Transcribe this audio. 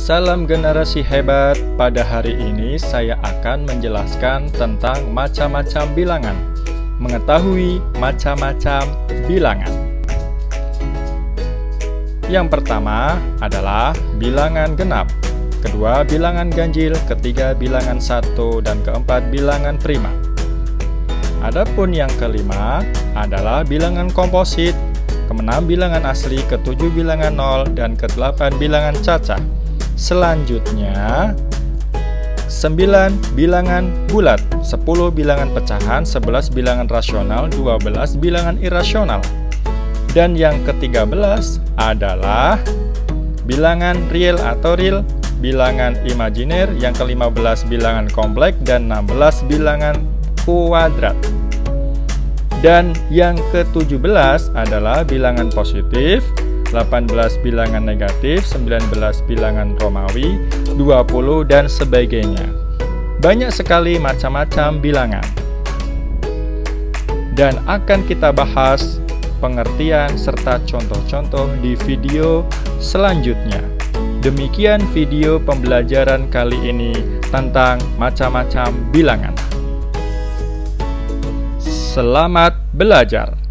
Salam generasi hebat. Pada hari ini saya akan menjelaskan tentang macam-macam bilangan. Mengetahui macam-macam bilangan. Yang pertama adalah bilangan genap, kedua bilangan ganjil, ketiga bilangan satu, dan keempat bilangan prima. Adapun yang kelima adalah bilangan komposit, keenam bilangan asli, ketujuh bilangan nol, dan kedelapan bilangan cacah. Selanjutnya 9 bilangan bulat, 10 bilangan pecahan, 11 bilangan rasional, 12 bilangan irasional. Dan yang ke-13 adalah bilangan real atau real, bilangan imajiner, yang ke-15 bilangan kompleks, dan 16 bilangan kuadrat. Dan yang ke-17 adalah bilangan positif, 18 bilangan negatif, 19 bilangan Romawi, 20 dan sebagainya. Banyak sekali macam-macam bilangan. Dan akan kita bahas pengertian serta contoh-contoh di video selanjutnya. Demikian video pembelajaran kali ini tentang macam-macam bilangan. Selamat belajar.